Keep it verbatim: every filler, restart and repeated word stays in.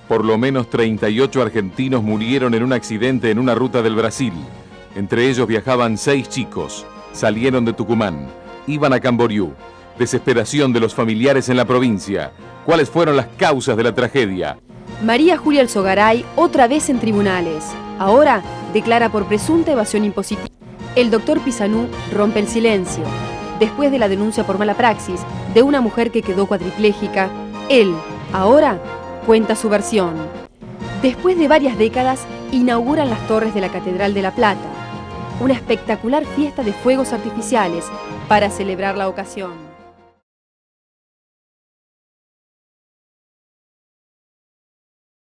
Por lo menos treinta y ocho argentinos murieron en un accidente en una ruta del Brasil. Entre ellos viajaban seis chicos. Salieron de Tucumán. Iban a Camboriú. Desesperación de los familiares en la provincia. ¿Cuáles fueron las causas de la tragedia? María Julia Alzogaray otra vez en tribunales. Ahora declara por presunta evasión impositiva. El doctor Pisanú rompe el silencio. Después de la denuncia por mala praxis de una mujer que quedó cuadriplégica, él, ahora, cuenta su versión. Después de varias décadas, inauguran las torres de la Catedral de La Plata. Una espectacular fiesta de fuegos artificiales para celebrar la ocasión.